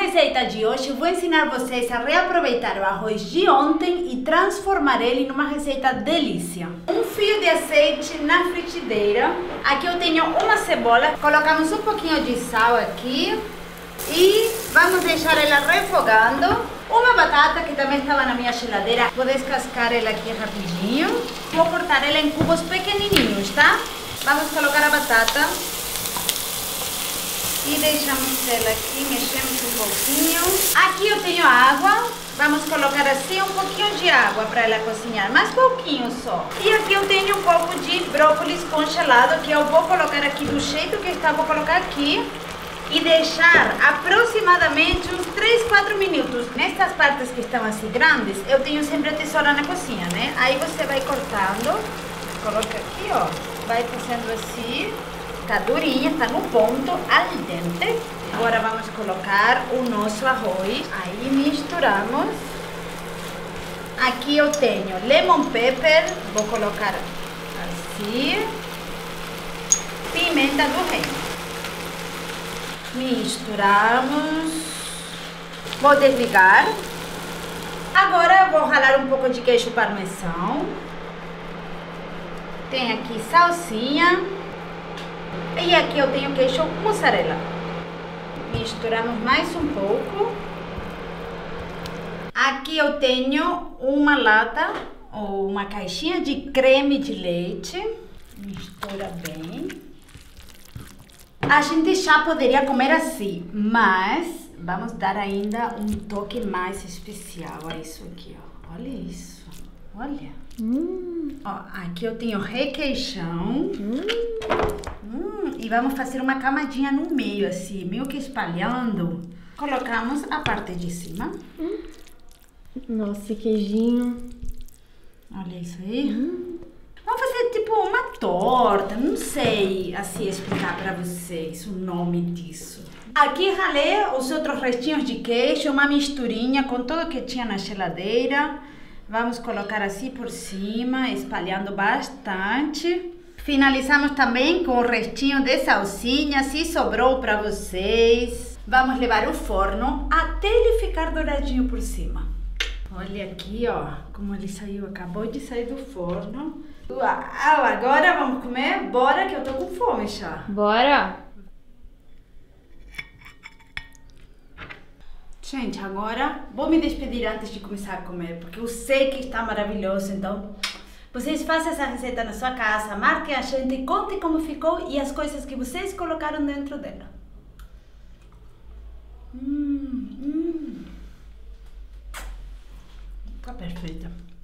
receita de hoje eu vou ensinar vocês a reaproveitar o arroz de ontem e transformar ele numa receita delícia. Um fio de azeite na frigideira. Aqui eu tenho uma cebola. Colocamos um pouquinho de sal aqui e vamos deixar ela refogando. Uma batata que também estava na minha geladeira. Vou descascar ela aqui rapidinho. Vou cortar ela em cubos pequenininhos, tá? Vamos colocar a batata. E deixamos ela aqui, mexemos um pouquinho. Aqui eu tenho água. Vamos colocar assim um pouquinho de água para ela cozinhar, mais pouquinho só. E aqui eu tenho um pouco de brócolis congelado que eu vou colocar aqui do jeito que está, vou colocar aqui. E deixar aproximadamente uns 3-4 minutos. Nestas partes que estão assim grandes, eu tenho sempre a tesoura na cozinha, né? Aí você vai cortando, coloca aqui, ó. Vai fazendo assim. Tá durinha, tá no ponto, al dente. Agora vamos colocar o nosso arroz. Aí misturamos. Aqui eu tenho lemon pepper, vou colocar assim. Pimenta do reino. Misturamos. Vou desligar. Agora eu vou ralar um pouco de queijo parmesão. Tem aqui salsinha. E aqui eu tenho queijo mussarela. Misturamos mais um pouco. Aqui eu tenho uma lata ou uma caixinha de creme de leite. Mistura bem. A gente já poderia comer assim, mas vamos dar ainda um toque mais especial a isso aqui, ó. Olha isso. Olha. Ó, aqui eu tenho requeijão. E vamos fazer uma camadinha no meio, assim, meio que espalhando. Colocamos a parte de cima. Nossa, queijinho. Olha isso aí. Vamos fazer tipo uma torta, não sei assim explicar para vocês o nome disso. Aqui ralei os outros restinhos de queijo, uma misturinha com tudo que tinha na geladeira. Vamos colocar assim por cima, espalhando bastante. Finalizamos também com o restinho de salsinha, se sobrou para vocês. Vamos levar o forno até ele ficar douradinho por cima. Olha aqui, ó, como ele saiu, acabou de sair do forno. Uau, agora vamos comer? Bora que eu tô com fome já. Bora! Gente, agora vou me despedir antes de começar a comer, porque eu sei que está maravilhoso, então vocês façam essa receita na sua casa, marquem a gente, contem como ficou e as coisas que vocês colocaram dentro dela. Fica perfeita.